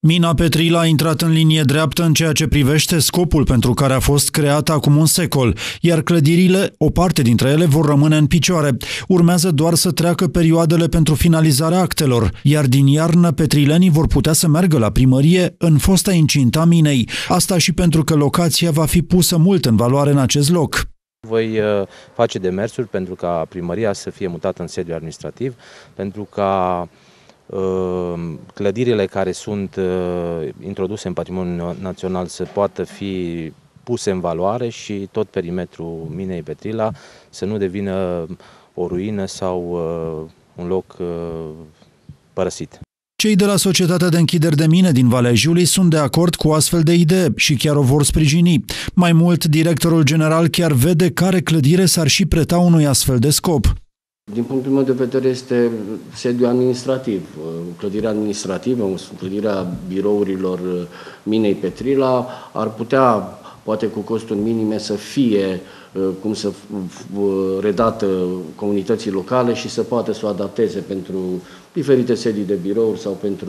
Mina Petrila a intrat în linie dreaptă în ceea ce privește scopul pentru care a fost creată acum un secol, iar clădirile, o parte dintre ele, vor rămâne în picioare. Urmează doar să treacă perioadele pentru finalizarea actelor, iar din iarnă petrilenii vor putea să meargă la primărie în fosta incintă a minei. Asta și pentru că locația va fi pusă mult în valoare în acest loc. Voi face demersuri pentru ca primăria să fie mutată în sediu administrativ, pentru ca clădirile care sunt introduse în patrimoniul național să poată fi puse în valoare și tot perimetrul minei Petrila să nu devină o ruină sau un loc părăsit. Cei de la Societatea de Închideri de Mine din Valea Jiului sunt de acord cu astfel de idee și chiar o vor sprijini. Mai mult, directorul general chiar vede care clădire s-ar și preta unui astfel de scop. Din punctul meu de vedere este sediu administrativ. Clădirea administrativă, clădirea birourilor minei Petrila ar putea, poate cu costuri minime, să fie redată comunității locale și să poată să o adapteze pentru diferite sedii de birouri sau pentru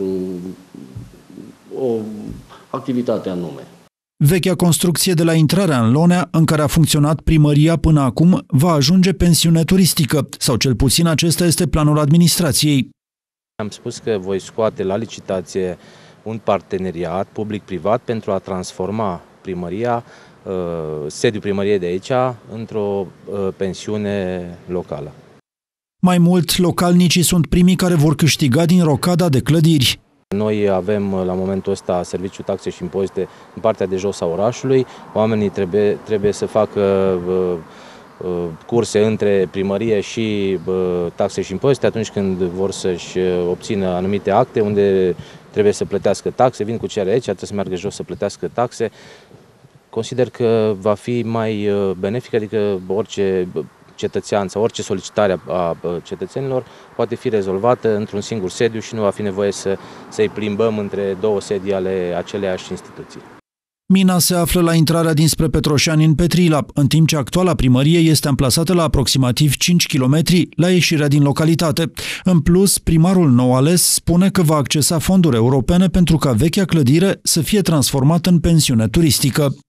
o activitate anume. Vechea construcție de la intrarea în Lonea, în care a funcționat primăria până acum, va ajunge pensiune turistică, sau cel puțin acesta este planul administrației. Am spus că voi scoate la licitație un parteneriat public-privat pentru a transforma primăria, sediul primăriei de aici, într-o pensiune locală. Mai mult, localnicii sunt primii care vor câștiga din rocada de clădiri. Noi avem la momentul ăsta serviciul taxe și impozite în partea de jos a orașului. Oamenii trebuie să facă curse între primărie și taxe și impozite atunci când vor să-și obțină anumite acte unde trebuie să plătească taxe, vin cu cele aici, trebuie să meargă jos să plătească taxe. Consider că va fi mai benefic, adică orice cetățean sau orice solicitare a cetățenilor poate fi rezolvată într-un singur sediu și nu va fi nevoie să-i plimbăm între două sedii ale aceleiași instituții. Mina se află la intrarea dinspre Petroșani în Petrila, în timp ce actuala primărie este amplasată la aproximativ 5 km la ieșirea din localitate. În plus, primarul nou ales spune că va accesa fonduri europene pentru ca vechea clădire să fie transformată în pensiune turistică.